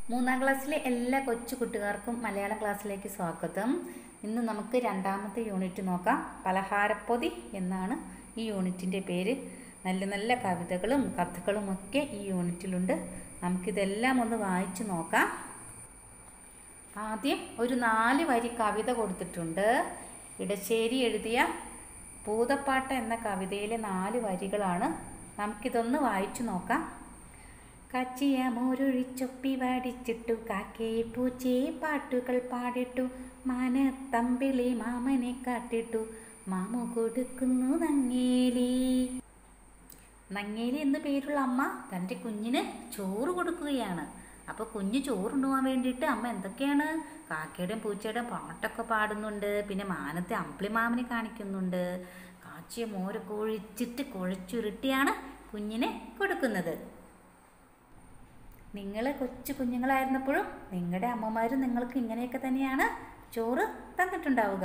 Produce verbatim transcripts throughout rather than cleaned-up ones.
മൂന്നാം ക്ലാസ്സിലെ എല്ലാ കൊച്ചു കുട്ടികൾക്കും മലയാള ക്ലാസ്സിലേക്ക് സ്വാഗതം. ഇന്ന് നമുക്ക് രണ്ടാമത്തെ യൂണിറ്റ് നോക്കാം. പലഹാരപ്പൊതി എന്നാണ് ഈ യൂണിറ്റിൻ്റെ പേര്. നല്ല നല്ല കവിതകളും കഥകളും ഒക്കെ ഈ യൂണിറ്റിലുണ്ട്. നമുക്കിതെല്ലാം ഒന്ന് വായിച്ചു നോക്കാം. ആദ്യം ഒരു നാല് വരി കവിത കൊടുത്തിട്ടുണ്ട്. ഇടശ്ശേരി എഴുതിയ ഭൂതപ്പാട്ട് എന്ന കവിതയിലെ നാല് വരികളാണ്. നമുക്കിതൊന്ന് വായിച്ചു നോക്കാം. കച്ചിയ മോരൊഴിച്ചൊപ്പി വടിച്ചിട്ടു കാക്കയെ പൂച്ചയെ പാട്ടുകൾ പാടിട്ടു മാനത്തമ്പിളി മാമനെ കാട്ടിട്ടു മാമു കൊടുക്കുന്നു നങ്ങേലി. നങ്ങേലി എന്ന് പേരുള്ള അമ്മ തൻ്റെ കുഞ്ഞിന് ചോറ് കൊടുക്കുകയാണ്. അപ്പോൾ കുഞ്ഞ് ചോറുണ്ടുവാൻ വേണ്ടിയിട്ട് അമ്മ എന്തൊക്കെയാണ്, കാക്കയുടെയും പൂച്ചയുടെയും പാട്ടൊക്കെ പാടുന്നുണ്ട്. പിന്നെ മാനത്തെ അമ്പിളി മാമനെ കാണിക്കുന്നുണ്ട്. കാച്ചിയ മോരൊക്കെ ഒഴിച്ചിട്ട് കുഴച്ചുരുട്ടിയാണ് കുഞ്ഞിനെ കൊടുക്കുന്നത്. നിങ്ങൾ കൊച്ചു കുഞ്ഞുങ്ങളായിരുന്നപ്പോഴും നിങ്ങളുടെ അമ്മമാരും നിങ്ങൾക്ക് ഇങ്ങനെയൊക്കെ തന്നെയാണ് ചോറ് തന്നിട്ടുണ്ടാവുക.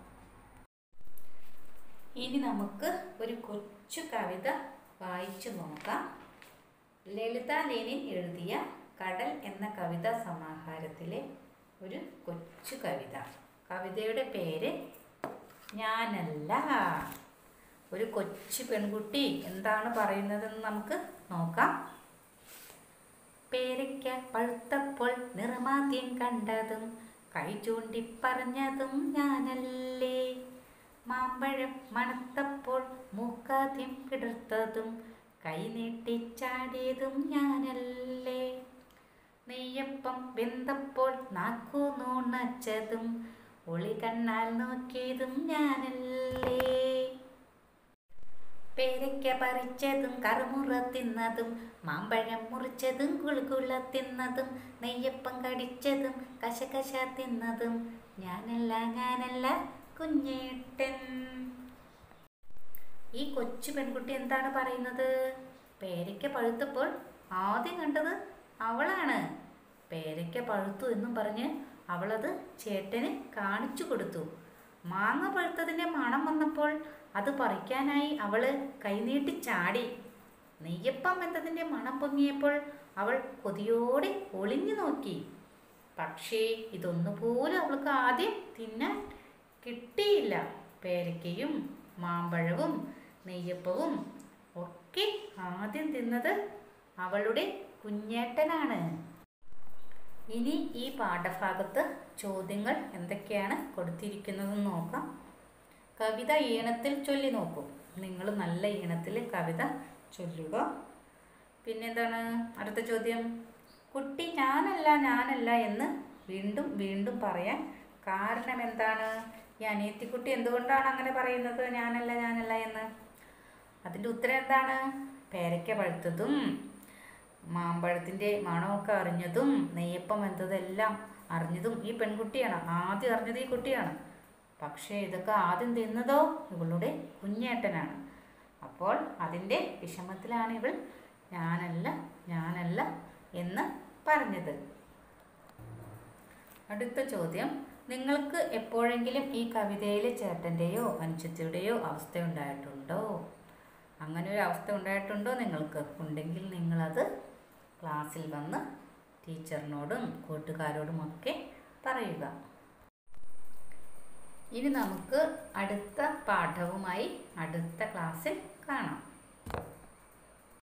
ഇനി നമുക്ക് ഒരു കൊച്ചു കവിത വായിച്ചു നോക്കാം. ലളിത ലേനിൻ എഴുതിയ കടൽ എന്ന കവിതാ സമാഹാരത്തിലെ ഒരു കൊച്ചു കവിത. കവിതയുടെ പേര് ഞാനല്ല. ഒരു കൊച്ചു പെൺകുട്ടി എന്താണ് പറയുന്നതെന്ന് നമുക്ക് നോക്കാം. പേരയ്ക്ക പഴുത്തപ്പോൾ നിറമാദ്യം കണ്ടതും കൈ ചൂണ്ടി പറഞ്ഞതും ഞാനല്ലേ. മാമ്പഴം മണത്തപ്പോൾ മൂക്കാദ്യം കിടർത്തതും കൈ നീട്ടിച്ചാടിയതും ഞാനല്ലേ. നെയ്യപ്പം വെന്തപ്പോൾ നാക്കു നൂണച്ചതും ഒളി കണ്ണാൽ നോക്കിയതും ഞാനല്ലേ. പേരയ്ക്ക പറിച്ചതും കറുമുറ തിന്നതും മാമ്പഴം മുറിച്ചതും കുളുകുള തിന്നതും നെയ്യപ്പം കടിച്ചതും കശകശ തിന്നതും ഞാനല്ല ഞാനല്ല കുഞ്ഞേട്ടൻ. ഈ കൊച്ചു പെൺകുട്ടി എന്താണ് പറയുന്നത്? പേരയ്ക്ക പഴുത്തപ്പോൾ ആദ്യം കണ്ടത് അവളാണ്. പേരയ്ക്ക പഴുത്തു എന്നും പറഞ്ഞ് അവളത് ചേട്ടന് കാണിച്ചു കൊടുത്തു. മാങ്ങ പഴുത്തതിൻ്റെ മണം വന്നപ്പോൾ അത് പറിക്കാനായി അവള് കൈനീട്ടി ചാടി. നെയ്യപ്പം എന്നതിൻ്റെ മണം പൊങ്ങിയപ്പോൾ അവൾ കൊതിയോടെ ഒളിഞ്ഞു നോക്കി. പക്ഷേ ഇതൊന്നുപോലും അവൾക്ക് ആദ്യം തിന്നാൻ കിട്ടിയില്ല. പേരയ്ക്കയും മാമ്പഴവും നെയ്യപ്പവും ഒക്കെ ആദ്യം തിന്നത് അവളുടെ കുഞ്ഞേട്ടനാണ്. ഇനി ഈ പാഠഭാഗത്ത് ചോദ്യങ്ങൾ എന്തൊക്കെയാണ് കൊടുത്തിരിക്കുന്നതെന്ന് നോക്കാം. കവിത ഈണത്തിൽ ചൊല്ലി നോക്കൂ. നിങ്ങൾ നല്ല ഈണത്തിൽ കവിത ചൊല്ലുക. പിന്നെന്താണ് അടുത്ത ചോദ്യം? കുട്ടി ഞാനല്ല ഞാനല്ല എന്ന് വീണ്ടും വീണ്ടും പറയാൻ കാരണം എന്താണ്? ഈ അനിയത്തിക്കുട്ടി എന്തുകൊണ്ടാണ് അങ്ങനെ പറയുന്നത് ഞാനല്ല ഞാനല്ല എന്ന്? അതിൻ്റെ ഉത്തരം എന്താണ്? പേരയ്ക്ക പഴുത്തതും മാമ്പഴത്തിൻ്റെ മണമൊക്കെ അറിഞ്ഞതും നെയ്യപ്പം എന്തതെല്ലാം അറിഞ്ഞതും ഈ പെൺകുട്ടിയാണ്. ആദ്യം അറിഞ്ഞത് ഈ കുട്ടിയാണ്. പക്ഷേ ഇതൊക്കെ ആദ്യം തിന്നതോ ഇവളുടെ കുഞ്ഞേട്ടനാണ്. അപ്പോൾ അതിൻ്റെ വിഷമത്തിലാണ് ഇവൾ ഞാനല്ല ഞാനല്ല എന്ന് പറഞ്ഞത്. അടുത്ത ചോദ്യം, നിങ്ങൾക്ക് എപ്പോഴെങ്കിലും ഈ കവിതയിലെ ചേട്ടൻ്റെയോ അനുജത്തിയുടെയോ അവസ്ഥ ഉണ്ടായിട്ടുണ്ടോ? അങ്ങനെ ഒരു അവസ്ഥ ഉണ്ടായിട്ടുണ്ടോ നിങ്ങൾക്ക്? ഉണ്ടെങ്കിൽ നിങ്ങളത് ക്ലാസ്സിൽ വന്ന് ടീച്ചറിനോടും കൂട്ടുകാരോടുമൊക്കെ പറയുക. ഇനി നമുക്ക് അടുത്ത പാഠവുമായി അടുത്ത ക്ലാസ്സിൽ കാണാം.